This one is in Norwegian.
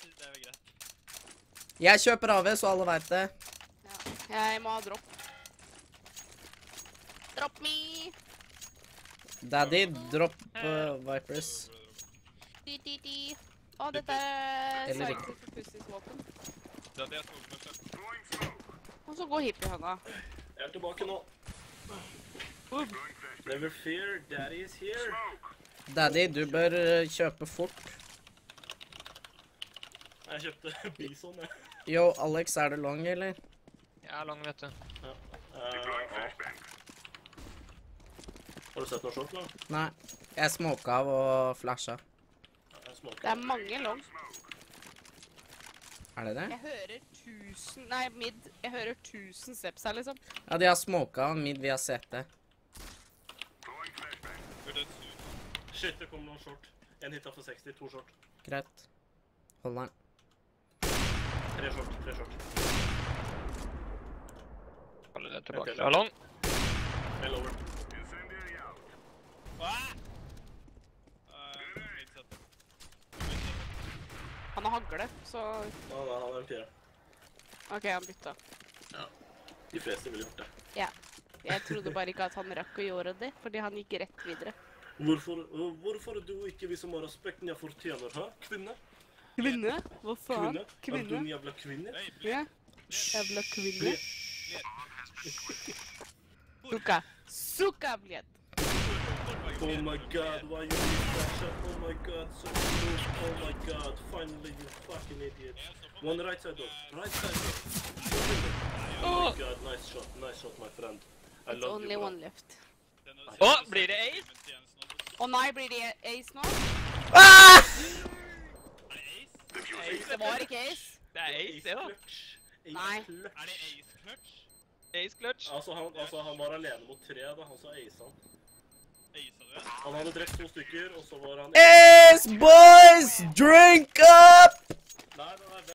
det er greit. Jeg kjøper AV, så alle vet det. Ja, jeg må ha dropp. Drop me! Daddy, drop Vipers. Di. Å, dette er Eller Cycle for Pussies våpen. Det er det jeg tok med selv. Og så går hippiehøna. Jeg er tilbake nå. Never fear, daddy is here. Daddy, du bør kjøpe fort. Jeg kjøpte bison, jeg. Yo, Alex, er det long, eller? Jeg er lang, vet du. Ja. Har du sett noe short, da? Nei, jeg smoka av og flasha. Ja, jeg smaker. Det er mange long. Er det det? Jeg hører 1000... Nei, mid. Jeg hører 1000 steps her, liksom. Ja, de har smoka mid via CT. Burde et sur. Shit, det kommer noen short. En hit for 60, 2 short. Greit. Hold den. 3 short. Holder det tilbake. Ok, Jeg er lang. En lower. Han har hagle, så... Nei, han er en 4. Ok, han bytta. Ja. De fleste ville gjort det. Ja. Jeg trodde bare ikke at han rakk å gjøre det, fordi han gikk rett videre. Hvorfor du ikke vi som har respekten jeg fortjener, hæ? Kvinne? Kvinne? Hva faen? Er du en jævla kvinne? Ja. Jævla kvinne. Suka, bled. Oh my god, why you did that shit? Oh my god, so close. Oh my god, finally you fucking idiot. One right side door. Right side door. Oh my god, nice shot my friend. I It's love you, only bro. one left. Å, blir det ace? Å nei, blir det ace nå? Ah! Det var ikke ace. Det er ace, det da. Clutch. Nei. Clutch. Er det ace clutch? Ace clutch? Altså, han var alene mot 3 da, han sa ace han. Ace, Han hadde drept 2 stykker, og så var han... Ace, boys! Drink up!